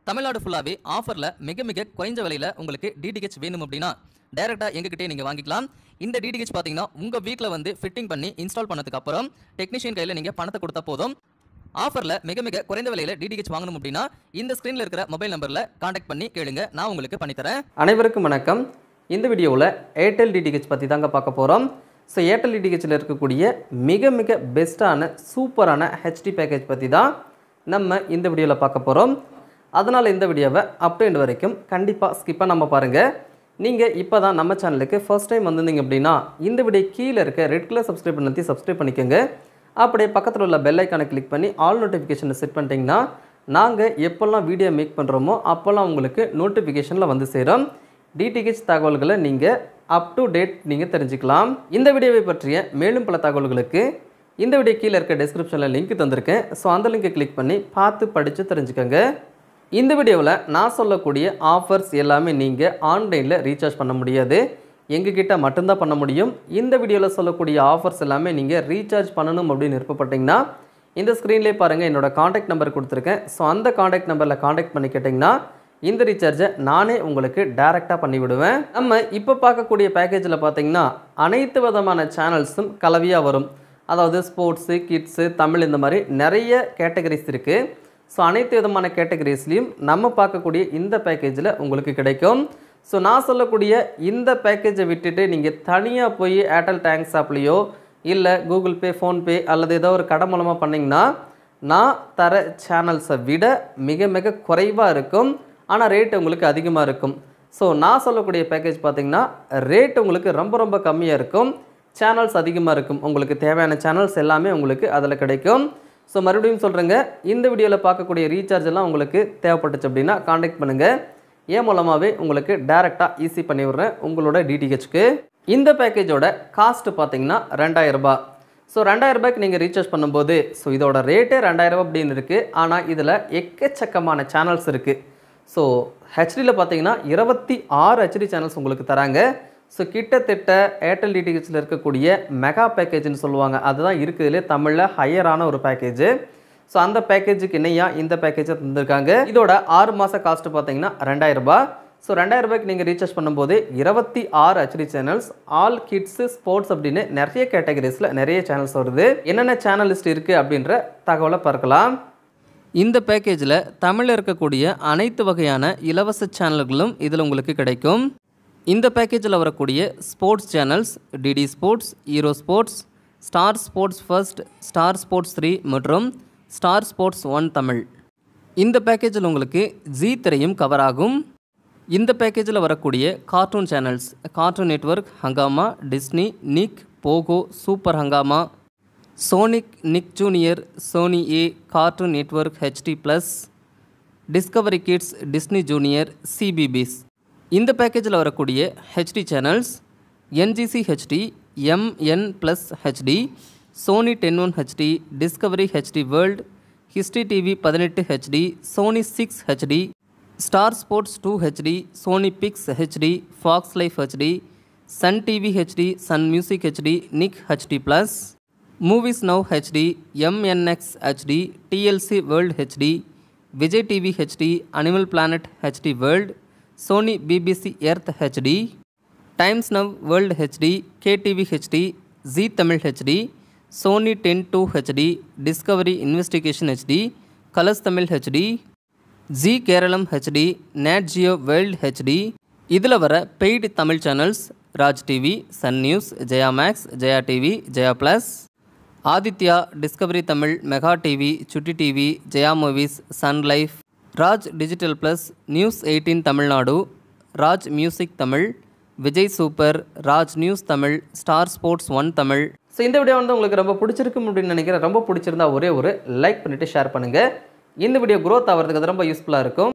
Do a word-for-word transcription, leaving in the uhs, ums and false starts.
தமிழ்நாடு ஃபுல்லாவே ஆஃபர்ல மிக மிக குறைஞ்ச விலையில உங்களுக்கு D T H வேணும் அப்படினா டைரக்டா எங்ககிட்டே நீங்க வாங்கிக்கலாம். இந்த D T H பாத்தீங்கன்னா உங்க வீட்ல வந்து ஃபிட்டிங் பண்ணி இன்ஸ்டால் பண்ணதுக்கு அப்புறம் டெக்னீஷியன் கையில நீங்க பணத்தை கொடுத்தா போதும். ஆஃபர்ல மிக மிக குறைந்த விலையில D T H வாங்கணும் அப்படினா இந்த ஸ்கிரீன்ல இருக்கிற மொபைல் நம்பர்ல கான்டாக்ட் பண்ணி கேளுங்க, நான் உங்களுக்கு பண்ணி தரேன். அனைவருக்கும் வணக்கம். இந்த வீடியோவில் ஏர்டெல் D T H பற்றி தாங்க பார்க்க போகிறோம். ஸோ ஏர்டெல் D T Hல இருக்கக்கூடிய மிக மிக பெஸ்ட்டான சூப்பரான ஹெச்டி பேக்கேஜ் பற்றி தான் நம்ம இந்த வீடியோவில் பார்க்க போகிறோம். அதனால் இந்த வீடியோவை அப் டு எண்ட் வரைக்கும் கண்டிப்பாக ஸ்கிப் பண்ணாமல் பாருங்கள். நீங்கள் இப்போ தான் நம்ம சேனலுக்கு ஃபர்ஸ்ட் டைம் வந்திருந்தீங்க அப்படின்னா இந்த வீடியோ கீழே இருக்க ரெட் கலர் சப்ஸ்கிரைப் பண்ணி சப்ஸ்கிரைப் பண்ணிக்கோங்க. அப்படியே பக்கத்தில் உள்ள பெல் ஐக்கானை கிளிக் பண்ணி ஆல் நோட்டிஃபிகேஷனை செட் பண்ணிட்டீங்கன்னா நாங்கள் எப்போல்லாம் வீடியோ மேக் பண்ணுறோமோ அப்போல்லாம் உங்களுக்கு நோட்டிஃபிகேஷனில் வந்து சேரும். D T H தகவல்களை நீங்கள் அப் டு டேட் நீங்கள் தெரிஞ்சுக்கலாம். இந்த வீடியோவை பற்றிய மேலும் பல தகவல்களுக்கு இந்த வீடியோ கீழே இருக்க டிஸ்கிரிப்ஷனில் லிங்க் தந்திருக்கேன். ஸோ அந்த லிங்கை கிளிக் பண்ணி பார்த்து படித்து தெரிஞ்சுக்கோங்க. இந்த வீடியோவில் நான் சொல்லக்கூடிய ஆஃபர்ஸ் எல்லாமே நீங்கள் ஆன்லைனில் ரீசார்ஜ் பண்ண முடியாது, எங்ககிட்ட மட்டும்தான் பண்ண முடியும். இந்த வீடியோவில் சொல்லக்கூடிய ஆஃபர்ஸ் எல்லாமே நீங்கள் ரீசார்ஜ் பண்ணணும் அப்படின்னு விருப்பப்பட்டீங்கன்னா இந்த ஸ்க்ரீன்லேயே பாருங்கள், என்னோடய காண்டாக்ட் நம்பர் கொடுத்துருக்கேன். ஸோ அந்த காண்டாக்ட் நம்பரில் காண்டாக்ட் பண்ணி கேட்டிங்கன்னா இந்த ரீசார்ஜை நானே உங்களுக்கு டைரெக்டாக பண்ணிவிடுவேன். நம்ம இப்போ பார்க்கக்கூடிய பேக்கேஜில் பார்த்தீங்கன்னா அனைத்து விதமான சேனல்ஸும் கலவையாக வரும். அதாவது ஸ்போர்ட்ஸு, கிட்ஸு, தமிழ், இந்த மாதிரி நிறைய கேட்டகரிஸ் இருக்குது. ஸோ அனைத்து விதமான கேட்டகரிஸ்லையும் நம்ம பார்க்கக்கூடிய இந்த பேக்கேஜில் உங்களுக்கு கிடைக்கும். ஸோ நான் சொல்லக்கூடிய இந்த பேக்கேஜை விட்டுட்டு நீங்கள் தனியாக போய் ஏர்டெல் தேங்க்ஸ் ஆப்லேயோ இல்லை கூகுள் பே, ஃபோன்பே அல்லது ஏதோ ஒரு கடை மூலமாக பண்ணிங்கன்னா நான் தர சேனல்ஸை விட மிக மிக குறைவாக இருக்கும், ஆனால் ரேட் உங்களுக்கு அதிகமாக இருக்கும். ஸோ நான் சொல்லக்கூடிய பேக்கேஜ் பார்த்திங்கன்னா ரேட் உங்களுக்கு ரொம்ப ரொம்ப கம்மியாக இருக்கும், சேனல்ஸ் அதிகமாக இருக்கும். உங்களுக்கு தேவையான சேனல்ஸ் எல்லாமே உங்களுக்கு அதில் கிடைக்கும். ஸோ மறுபடியும் சொல்கிறேங்க, இந்த வீடியோவில் பார்க்கக்கூடிய ரீசார்ஜ் எல்லாம் உங்களுக்கு தேவைப்பட்டுச்சு அப்படின்னா காண்டாக்ட் பண்ணுங்கள். ஏன் மூலமாகவே உங்களுக்கு டேரெக்டாக ஈஸி பண்ணி விட்றேன் உங்களோட D T Hக்கு. இந்த பேக்கேஜோட காஸ்ட்டு பார்த்தீங்கன்னா ரெண்டாயிரம் ரூபாய். ஸோ ரெண்டாயிரம் ரூபாய்க்கு நீங்கள் ரீசார்ஜ் பண்ணும்போது ஸோ இதோட ரேட்டே ரெண்டாயிரம் ரூபாய் அப்படின்னு இருக்குது. ஆனால் இதில் எக்கச்சக்கமான சேனல்ஸ் இருக்குது. ஸோ ஹெச்டியில் பார்த்தீங்கன்னா இருபத்தி ஆறு ஹெச்டி சேனல்ஸ் உங்களுக்கு தராங்க. ஸோ கிட்டத்தட்ட ஏர்டெல் D T Hல இருக்கக்கூடிய மெகா பேக்கேஜ்னு சொல்லுவாங்க, அதுதான் இருக்குதுலே தமிழில் ஹையரான ஒரு பேக்கேஜ். ஸோ அந்த பேக்கேஜுக்கு இணையாக இந்த பேக்கேஜை தந்திருக்காங்க. இதோட ஆறு மாத காஸ்ட்டு பார்த்தீங்கன்னா ரெண்டாயிரம் ரூபாய். ஸோ ரெண்டாயிரம் ரூபாய்க்கு நீங்கள் ரீசார்ஜ் பண்ணும்போது இருபத்தி ஆறு HD channels, all kids, sports அப்படின்னு நிறைய கேட்டகரிஸில் நிறைய சேனல்ஸ் வருது. என்னென்ன சேனல் லிஸ்ட் இருக்குது அப்படின்ற தகவலை பார்க்கலாம். இந்த பேக்கேஜில் தமிழில் இருக்கக்கூடிய அனைத்து வகையான இலவச சேனல்களும் இதில் உங்களுக்கு கிடைக்கும். இந்த பேக்கேஜில் வரக்கூடிய sports channels DD Sports, Hero Sports, Star Sports first, Star Sports three மற்றும் ஸ்டார் ஸ்போர்ட்ஸ் ஒன் தமிழ். இந்த பேக்கேஜில் உங்களுக்கு ஜி திரையும் கவர் ஆகும். இந்த பேக்கேஜில் வரக்கூடிய cartoon channels Cartoon Network, Hungama, Disney, Nick, Pogo, super Hungama, Sonic, Nick Junior, Sony Yay, Cartoon Network HD plus, Discovery Kids, Disney Junior, CBeebies. இந்த பேக்கேஜில் வரக்கூடிய HD channels N G C H D, M N plus H D, Sony Ten one H D, Discovery H D world, History TV பதினெட்டு H D, Sony six H D, Star Sports two H D, Sony Pix H D, Fox Life H D, Sun TV H D, Sun Music H D, Nick H D plus, Movies Now H D, M N X H D, T L C world H D, Vijay TV H D, Animal Planet H D world, Sony B B C Earth H D, Times Now World H D, K T V H D, Zee Tamil H D, Sony Ten two H D, Discovery Investigation H D, Colors Tamil H D, Zee Keralam H D, Nat Geo World H D. இதில் வர paid Tamil channels Raj TV, Sun News, Jaya maths, Jaya TV, Jaya plus, Aditya, Discovery Tamil, Mega TV, Chutti TV, Jaya movies, Sun Life, Raj digital plus, News Eighteen Tamil Nadu, Raj Music Tamil, Vijay Super, Raj News Tamil, Star Sports one Tamil. So இந்த video வந்து உங்களுக்கு ரொம்ப பிடிச்சிருக்கும் அப்படின்னு நினைக்கிறேன். ரொம்ப பிடிச்சிருந்தா ஒரே ஒரு லைக் பண்ணிவிட்டு ஷேர் பண்ணுங்கள். இந்த வீடியோ க்ரோத் ஆகிறதுக்கு அது ரொம்ப யூஸ்ஃபுல்லாக இருக்கும்.